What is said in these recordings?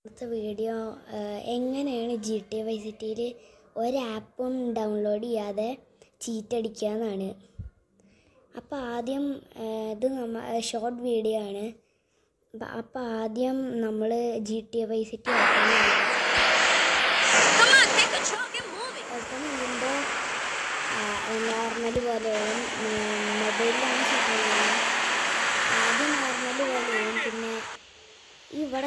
ഇന്നത്തെ വീഡിയോ എങ്ങനെയാണ് GTA Vice Cityയിൽ ഒരു ആപ്പും ഡൗൺലോഡ് ചെയ്യാതെ ചീറ്റ് അടിക്കുക എന്നാണ്. അപ്പോൾ ആദ്യം ഇത് ഷോർട്ട് വീഡിയോ ആണ്. അപ്പോൾ ആദ്യം നമ്മൾ GTA Vice City ഓപ്പൺ ചെയ്യുമ്പോൾ നോർമൽ പോലെയും മൊബൈലിലാണ് സെറ്റ് ചെയ്യുന്നത്. ആദ്യം നോർമൽ പോലെയും പിന്നെ ഇവിടെ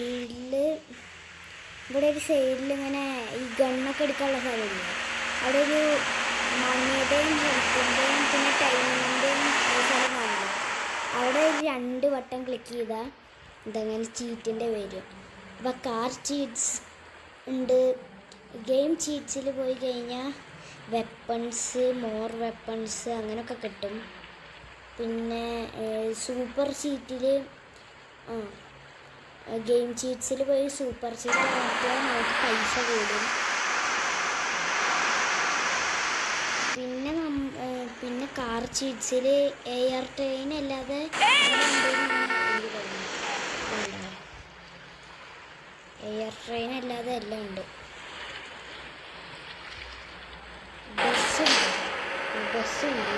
ഒരു സൈഡിൽ ഇങ്ങനെ ഈ ഗണ്ണൊക്കെ എടുക്കാനുള്ള സ്ഥലമില്ല. അവിടെ ഒരു മണിയുടെയും ഹെൽത്തിൻ്റെയും പിന്നെ ടൈമിങ്ങിൻ്റെയും സ്ഥലം കാണില്ല. അവിടെ 2 വട്ടം ക്ലിക്ക് ചെയ്താൽ ഇതങ്ങനെ ചീറ്റിൻ്റെ വരും. അപ്പോൾ കാർ ചീറ്റ്സ് ഉണ്ട്. ഗെയിം ചീറ്റ്സിൽ പോയി കഴിഞ്ഞാൽ വെപ്പൺസ്, മോർ വെപ്പൺസ് അങ്ങനെയൊക്കെ കിട്ടും. പിന്നെ സൂപ്പർ ചീറ്റിൽ ഗെയിം ചീറ്റ്സിൽ പോയി സൂപ്പർ ചീറ്റ് നോക്കിയാൽ നമുക്ക് പൈസ കൂടും. പിന്നെ കാർ ചീറ്റ്സിൽ എയർ ട്രെയിൻ അല്ലാതെ എല്ലാം ഉണ്ട്. ബസ്സുണ്ട്.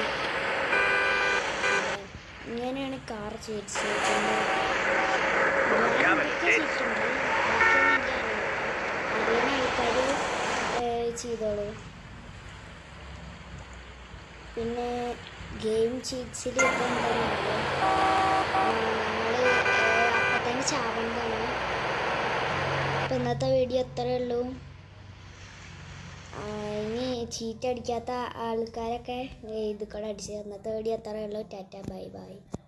ഇങ്ങനെയാണ് കാർ ചീറ്റ്സ്. അറിയുന്ന ആൾക്കാർ ചെയ്തോളൂ. പിന്നെ ഗെയിം ചീറ്റ്സിൽ ഇപ്പം എന്താണെന്നറിയോ, നമ്മൾ അപ്പം തന്നെ ചാവേണ്ടതാണ്. അപ്പം ഇന്നത്തെ വീഡിയോ ഇത്രയേ ഉള്ളൂ. ഇനി ചീറ്റ് അടിക്കാത്ത ആൾക്കാരൊക്കെ ഇത് കൂടെ അടിച്ചത്. ഇന്നത്തെ വീഡിയോ ഇത്രയേ ഉള്ളൂ. Tata bye by.